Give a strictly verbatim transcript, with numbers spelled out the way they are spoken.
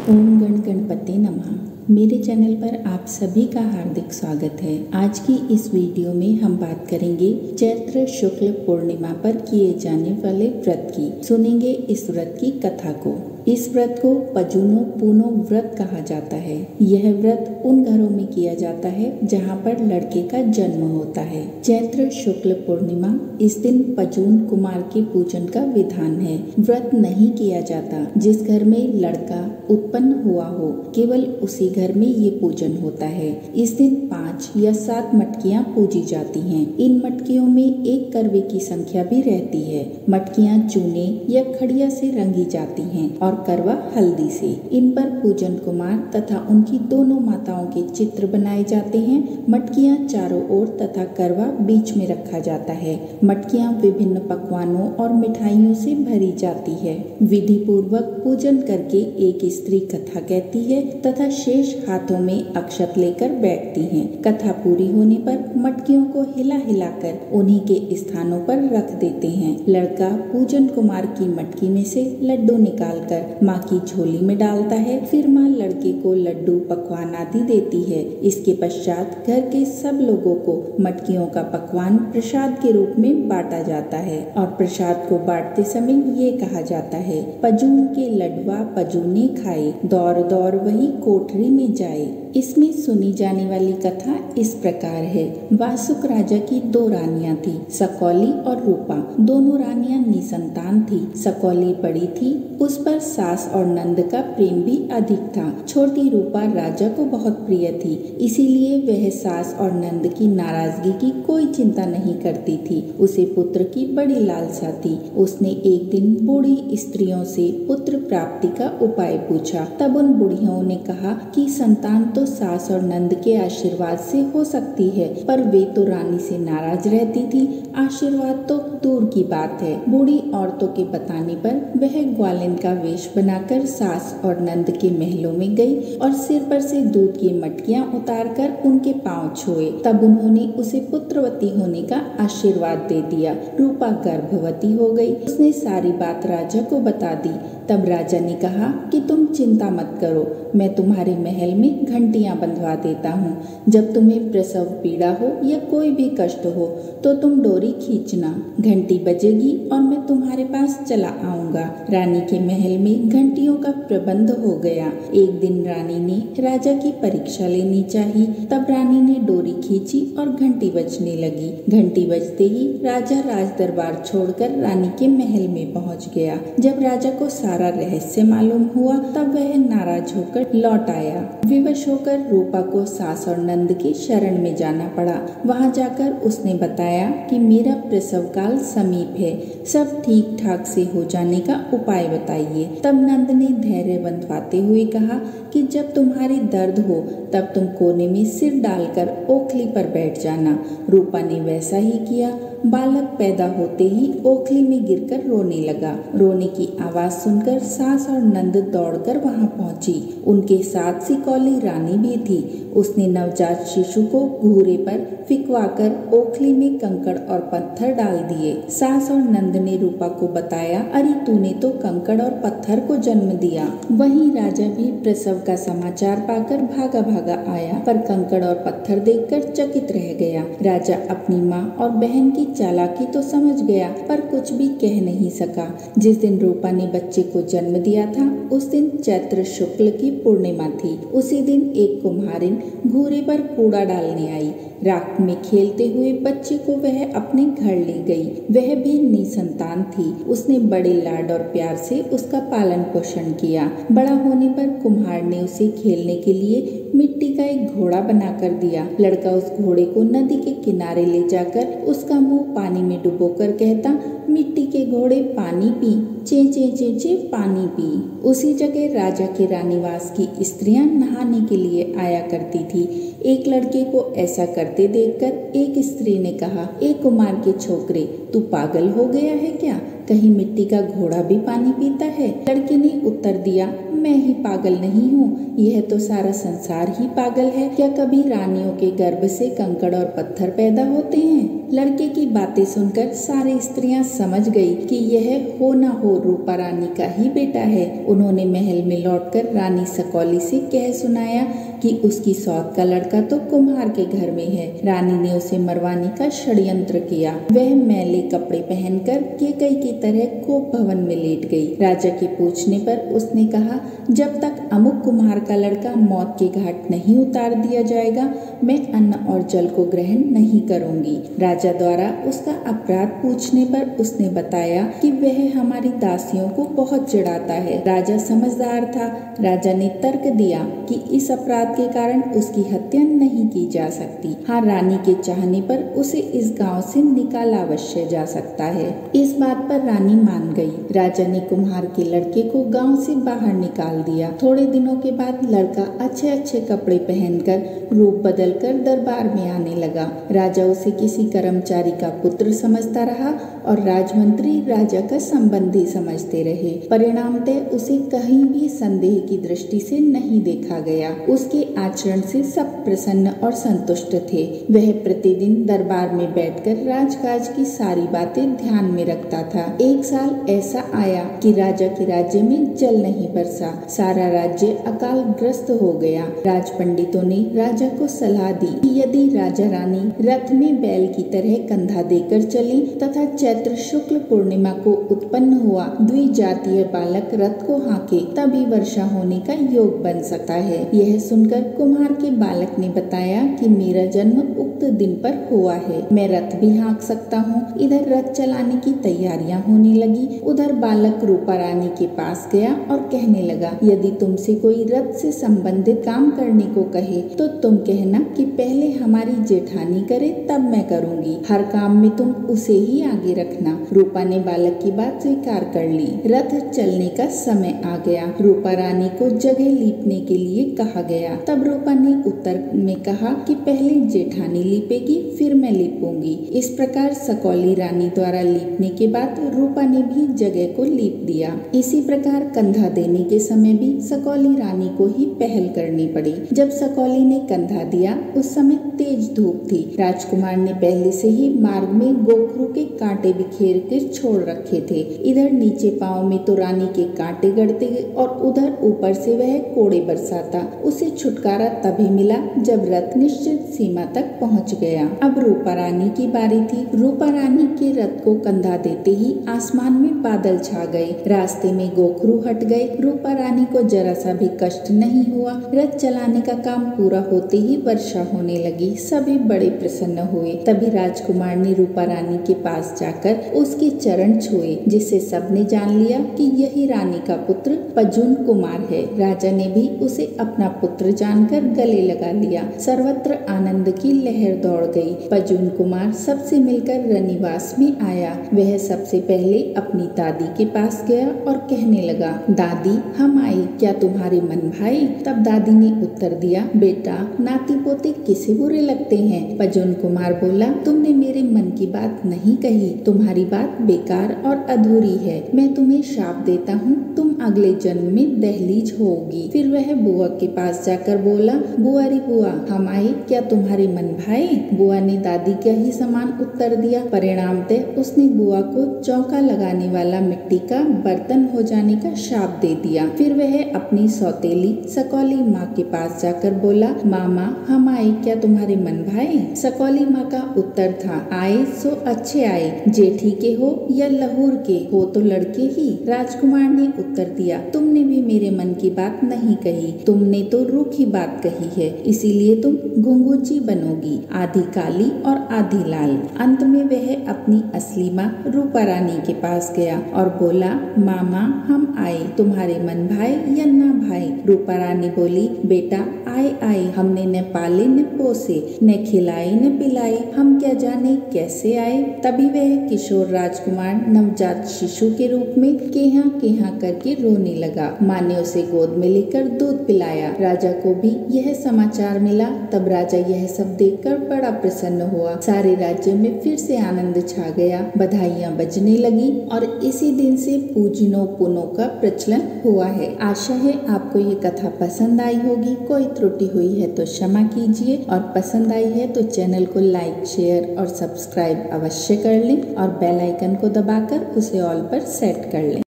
ओम गण गणपति नमः। मेरे चैनल पर आप सभी का हार्दिक स्वागत है। आज की इस वीडियो में हम बात करेंगे चैत्र शुक्ल पूर्णिमा पर किए जाने वाले व्रत की। सुनेंगे इस व्रत की कथा को। इस व्रत को पजूनो पूनो व्रत कहा जाता है। यह व्रत उन घरों में किया जाता है जहाँ पर लड़के का जन्म होता है। चैत्र शुक्ल पूर्णिमा, इस दिन पजून कुमार के पूजन का विधान है। व्रत नहीं किया जाता जिस घर में लड़का उत्पन्न हुआ हो, केवल उसी घर में ये पूजन होता है। इस दिन पाँच या सात मटकियाँ पूजी जाती हैं। इन मटकियों में एक करवे की संख्या भी रहती है। मटकियाँ चूने या खड़िया से रंगी जाती हैं और करवा हल्दी से। इन पर पूजन कुमार तथा उनकी दोनों माताओं के चित्र बनाए जाते हैं। मटकियाँ चारों ओर तथा करवा बीच में रखा जाता है। मटकियाँ विभिन्न पकवानों और मिठाइयों से भरी जाती है। विधि पूर्वक पूजन करके एक स्त्री कथा कहती है तथा शेष हाथों में अक्षत लेकर बैठती हैं। कथा पूरी होने पर मटकियों को हिला हिलाकर उन्हीं के स्थानों पर रख देते हैं। लड़का पूजन कुमार की मटकी में से लड्डू निकालकर माँ की झोली में डालता है। फिर माँ लड़के को लड्डू पकवान आदि देती है। इसके पश्चात घर के सब लोगों को मटकियों का पकवान प्रसाद के रूप में बांटा जाता है और प्रसाद को बांटते समय ये कहा जाता है, पजून के लडवा पजूने खाए, दौर दौर वही कोठरी में जाए। इसमें सुनी जाने वाली कथा इस प्रकार है। वासुक राजा की दो रानियां थी, सकौली और रूपा। दोनों रानियां निसंतान थी। सकौली बड़ी थी, उस पर सास और नंद का प्रेम भी अधिक था। छोटी रूपा राजा को बहुत प्रिय थी, इसीलिए वह सास और नंद की नाराजगी की कोई चिंता नहीं करती थी। उसे पुत्र की बड़ी लालसा थी। उसने एक दिन बूढ़ी स्त्रियों से पुत्र प्राप्ति का उपाय पूछा। तब उन बुढ़ियों ने कहा कि संतान तो सास और नंद के आशीर्वाद से हो सकती है, पर वे तो रानी से नाराज रहती थी। आशीर्वाद तो दूर की बात है। बूढ़ी औरतों के बताने पर वह ग्वालिन का वेश बनाकर सास और नंद के महलों में गई और सिर पर से दूध की मटकियां उतारकर उनके पांव छुए। तब उन्होंने उसे पुत्रवती होने का आशीर्वाद दे दिया। रूपा गर्भवती हो गई। उसने सारी बात राजा को बता दी। तब राजा ने कहा कि तुम चिंता मत करो, मैं तुम्हारे महल में घंटियां बंधवा देता हूँ। जब तुम्हें प्रसव पीड़ा हो या कोई भी कष्ट हो तो तुम डोरी खींचना, घंटी बजेगी और मैं तुम्हारे पास चला आऊंगा। रानी के महल में घंटियों का प्रबंध हो गया। एक दिन रानी ने राजा की परीक्षा लेनी चाहिए। तब रानी ने डोरी खींची और घंटी बजने लगी। घंटी बजते ही राजा राज दरबार छोड़कर रानी के महल में पहुंच गया। जब राजा को सारा रहस्य मालूम हुआ तब वह नाराज होकर लौट आया। विवश होकर रूपा को सास और नंद की शरण में जाना पड़ा। वहां जाकर उसने बताया कि मेरा प्रसव काल समीप है, सब ठीक ठाक से हो जाने का उपाय बताइए। तब नंद ने धैर्य बंधवाते हुए कहा कि जब तुम्हारी दर्द हो तब तुम कोने में सिर डालकर ओखली पर बैठ जाना। रूपा ने वैसा ही किया। बालक पैदा होते ही ओखली में गिरकर रोने लगा। रोने की आवाज सुनकर सास और नंद दौड़कर वहां पहुंची। उनके साथ सिकौली रानी भी थी। उसने नवजात शिशु को घूरे पर फिकवाकर ओखली में कंकड़ और पत्थर डाल दिए। सास और नंद ने रूपा को बताया, अरे तूने तो कंकड़ और पत्थर को जन्म दिया। वहीं राजा भी प्रसव का समाचार पाकर भागा भागा आया, पर कंकड़ और पत्थर देखकर चकित रह गया। राजा अपनी माँ और बहन की चालाकी तो समझ गया, पर कुछ भी कह नहीं सका। जिस दिन रूपा ने बच्चे को जन्म दिया था उस दिन चैत्र शुक्ल की पूर्णिमा थी। उसी दिन एक कुम्हारिन घूरे पर कूड़ा डालने आई। राख में खेलते हुए बच्चे को वह अपने घर ले गई। वह भी निसंतान थी। उसने बड़े लाड और प्यार से उसका पालन पोषण किया। बड़ा होने पर कुम्हार ने उसे खेलने के लिए मिट्टी का एक घोड़ा बनाकर दिया। लड़का उस घोड़े को नदी के किनारे ले जाकर उसका मुंह पानी में डुबोकर कहता, मिट्टी के घोड़े पानी पी, चे चे चे चे पानी पी। उसी जगह राजा के रानीवास की स्त्रियां नहाने के लिए आया करती थी। एक लड़के को ऐसा करते देखकर एक स्त्री ने कहा, ए कुमार के छोकरे, तू पागल हो गया है क्या? कहीं मिट्टी का घोड़ा भी पानी पीता है? लड़के ने उत्तर दिया, मैं ही पागल नहीं हूँ, यह तो सारा संसार ही पागल है। क्या कभी रानियों के गर्भ से कंकड़ और पत्थर पैदा होते हैं? लड़के की बातें सुनकर सारी स्त्रियां समझ गई कि यह हो न हो रूपा रानी का ही बेटा है। उन्होंने महल में लौटकर रानी सकौली से कह सुनाया कि उसकी सौत का लड़का तो कुम्हार के घर में है। रानी ने उसे मरवाने का षड्यंत्र किया। वह मैले कपड़े पहनकर केकई की तरह कोप भवन में लेट गई। राजा के पूछने पर उसने कहा, जब तक अमुक कुम्हार का लड़का मौत के घाट नहीं उतार दिया जाएगा, मैं अन्न और जल को ग्रहण नहीं करूंगी। राजा द्वारा उसका अपराध पूछने पर उसने बताया कि वह हमारी दासियों को बहुत चिढ़ाता है। राजा समझदार था। राजा ने तर्क दिया कि इस अपराध के कारण उसकी हत्या नहीं की जा सकती। हाँ, रानी के चाहने पर उसे इस गांव से निकाला अवश्य जा सकता है। इस बात पर रानी मान गई। राजा ने कुम्हार के लड़के को गांव से बाहर निकाल दिया। थोड़े दिनों के बाद लड़का अच्छे अच्छे कपड़े पहनकर रूप बदलकर दरबार में आने लगा। राजा उसे किसी कर्मचारी का पुत्र समझता रहा और राजमंत्री राजा का संबंधी समझते रहे। परिणामतः उसे कहीं भी संदेह की दृष्टि से नहीं देखा गया। उसके आचरण से सब प्रसन्न और संतुष्ट थे। वह प्रतिदिन दरबार में बैठकर राजकाज की सारी बातें ध्यान में रखता था। एक साल ऐसा आया कि राजा के राज्य में जल नहीं बरसा। सारा राज्य अकाल ग्रस्त हो गया। राज पंडितों ने राजा को सलाह दी कि यदि राजा रानी रथ में बैल की तरह कंधा देकर चले तथा चैत्र शुक्ल पूर्णिमा को उत्पन्न हुआ द्विजातीय बालक रथ को हाँके, तभी वर्षा होने का योग बन सकता है। यह सुनकर कुम्हार के बालक ने बताया कि मेरा जन्म उक्त दिन पर हुआ है, मैं रथ भी हाँक सकता हूँ। इधर रथ चलाने की तैयारियां होने लगी। उधर बालक रूपा रानी के पास गया और कहने लगा, यदि तुमसे कोई रथ से संबंधित काम करने को कहे तो तुम कहना कि पहले हमारी जेठानी करे तब मैं करूँगी। हर काम में तुम उसे ही आगे रखना। रूपा ने बालक की बात स्वीकार कर ली। रथ चलने का समय आ गया। रूपा रानी को जगह लीपने के लिए कहा गया। तब रूपा ने उत्तर में कहा कि पहले जेठानी लीपेगी, फिर मैं लीपूंगी। इस प्रकार सकौली रानी द्वारा लीपने के बाद रूपा ने भी जगह को लीप दिया। इसी प्रकार कंधा देने के समय भी सकौली रानी को ही पहल करनी पड़ी। जब सकौली ने कंधा दिया उस समय तेज धूप थी। राजकुमार ने पहले से ही मार्ग में गोखरू के कांटे बिखेर कर छोड़ रखे थे। इधर नीचे पाँव में तो रानी के कांटे गड़ते और उधर ऊपर से वह कोड़े बरसाता। उसे छुटकारा तभी मिला जब रथ निश्चित सीमा तक पहुंच गया। अब रूपा रानी की बारी थी। रूपा रानी के रथ को कंधा देते ही आसमान में बादल छा गए। रास्ते में गोखरू हट गए। रूपा रानी को जरा सा भी कष्ट नहीं हुआ। रथ चलाने का काम पूरा होते ही वर्षा होने लगी। सभी बड़े प्रसन्न हुए। तभी राजकुमार ने रूपा रानी के पास जाकर उसके चरण छुए, जिससे सबने जान लिया कि यही रानी का पुत्र पजून कुमार है। राजा ने भी उसे अपना पुत्र जानकर गले लगा लिया। सर्वत्र आनंद की लहर दौड़ गई। पजून कुमार सबसे मिलकर रनिवास में आया। वह सबसे पहले अपनी दादी के पास गया और कहने लगा, दादी हम आए, क्या तुम्हारे मन भाई? तब दादी ने उत्तर दिया, बेटा नाती पोते किसे बुरे लगते हैं? पजून कुमार बोला, तुमने मेरे मन की बात नहीं कही। तुम्हारी बात बेकार और अधूरी है। मैं तुम्हें श्राप देता हूँ, तुम अगले जन्म में दहलीज होगी। फिर वह बुआ के पास जाकर बोला, बुआ रे बुआ हम आए, क्या तुम्हारे मन भाए? बुआ ने दादी का ही समान उत्तर दिया। परिणामतः उसने बुआ को चौका लगाने वाला मिट्टी का बर्तन हो जाने का श्राप दे दिया। फिर वह अपनी सौतेली सकौली माँ के पास जाकर बोला, मामा हम आए, क्या तुम्हारे मन भाए? सकौली माँ का उत्तर था, आए सो अच्छे आए, जेठी के हो या लहूर के हो तो लड़के ही। राजकुमार ने उत्तर दिया, तुमने भी मेरे मन की बात नहीं कही, तुमने तो रूखी बात कही है, इसीलिए तुम घुंघूची बनोगी, आधी काली और आधी लाल। अंत में वह अपनी असली माँ रूपा रानी के पास गया और बोला, मामा हम आए, तुम्हारे मन भाई या ना भाई? रूपा रानी बोली, बेटा आए आए, हमने न पाले न पोसे, न खिलाए न पिलाए, हम क्या जाने कैसे आए। तभी वह किशोर राजकुमार नवजात शिशु के रूप में केहा केहा करके रोने लगा। माँ ने उसे गोद में लेकर दूध पिलाया। राजा को भी यह समाचार मिला। तब राजा यह सब देखकर बड़ा प्रसन्न हुआ। सारे राज्य में फिर से आनंद छा गया, बधाइयाँ बजने लगी और इसी दिन से पूजनो पुनो का प्रचलन हुआ है। आशा है आपको ये कथा पसंद आई होगी। कोई त्रुटि हुई है तो क्षमा कीजिए और पसंद आई है तो चैनल को लाइक, शेयर और सब्सक्राइब अवश्य कर लें और बेल आइकन को दबाकर उसे ऑल पर सेट कर लें।